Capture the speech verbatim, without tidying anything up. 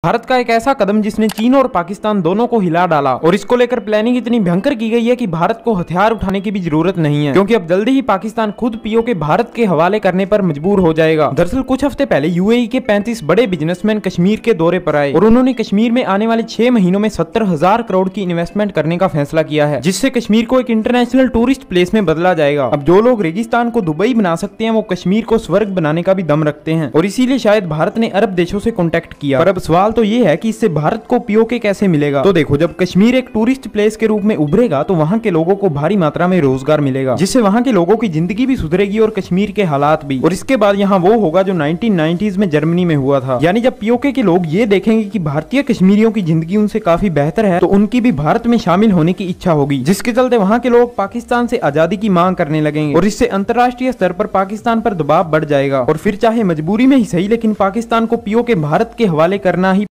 भारत का एक ऐसा कदम जिसने चीन और पाकिस्तान दोनों को हिला डाला, और इसको लेकर प्लानिंग इतनी भयंकर की गई है कि भारत को हथियार उठाने की भी जरूरत नहीं है, क्योंकि अब जल्दी ही पाकिस्तान खुद पीओके भारत के हवाले करने पर मजबूर हो जाएगा। दरअसल कुछ हफ्ते पहले यूएई के पैंतीस बड़े बिजनेसमैन कश्मीर के दौरे पर आए और उन्होंने कश्मीर में आने वाले छह महीनों में सत्तर हजार करोड़ की इन्वेस्टमेंट करने का फैसला किया है, जिससे कश्मीर को एक इंटरनेशनल टूरिस्ट प्लेस में बदला जाएगा। अब जो लोग रेगिस्तान को दुबई बना सकते हैं, वो कश्मीर को स्वर्ग बनाने का भी दम रखते हैं, और इसीलिए शायद भारत ने अरब देशों से कॉन्टेक्ट किया। पर अब सवाल तो ये है कि इससे भारत को पीओके कैसे मिलेगा। तो देखो, जब कश्मीर एक टूरिस्ट प्लेस के रूप में उभरेगा तो वहां के लोगों को भारी मात्रा में रोजगार मिलेगा, जिससे वहां के लोगों की जिंदगी भी सुधरेगी और कश्मीर के हालात भी। और इसके बाद यहाँ वो होगा जो नाइनटीन नाइंटीज़ में जर्मनी में हुआ था, यानी जब पीओके के लोग ये देखेंगे कि भारतीय कश्मीरियों की जिंदगी उनसे काफी बेहतर है, तो उनकी भी भारत में शामिल होने की इच्छा होगी, जिसके चलते वहां के लोग पाकिस्तान से आजादी की मांग करने लगेंगे, और इससे अंतर्राष्ट्रीय स्तर पर पाकिस्तान पर दबाव बढ़ जाएगा। और फिर चाहे मजबूरी में ही सही, लेकिन पाकिस्तान को पीओके भारत के हवाले करना ही